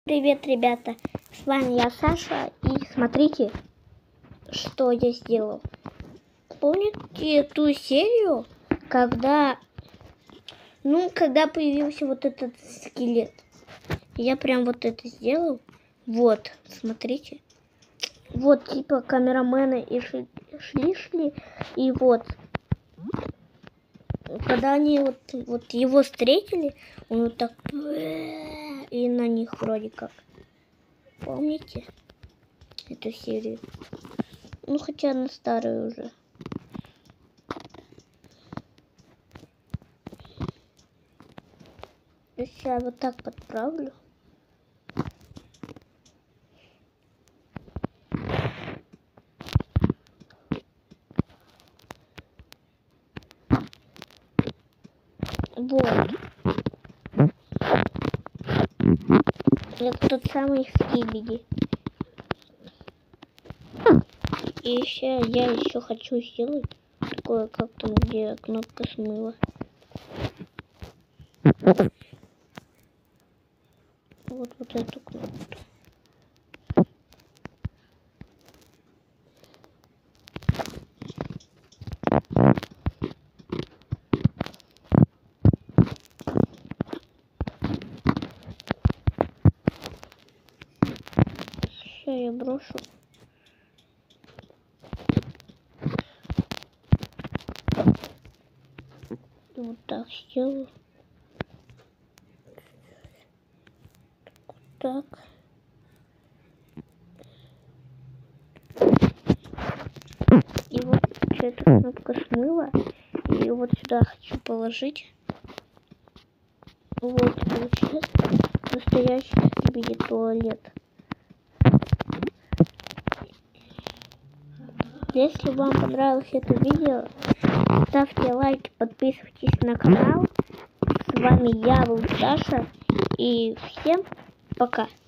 Привет, ребята! С вами я, Саша, и смотрите, что я сделал. Помните ту серию, когда появился вот этот скелет? Я прям вот это сделал. Вот, смотрите. Вот, типа, камерамены и шли, и вот. Когда они вот его встретили, он вот так и на них вроде как. Помните эту серию? Ну, хотя она старая уже. Если я вот так подправлю. Вот. Это тот самый Скибиди. И я еще хочу сделать такое, как там, где кнопка смыва. Вот эту кнопку. Все, я брошу. И вот так сделаю. Так. И вот эта кнопка смыва. И вот сюда хочу положить. Вот получается настоящий Скибиди туалет. Если вам понравилось это видео, ставьте лайки, подписывайтесь на канал. С вами я был Саша. И всем пока.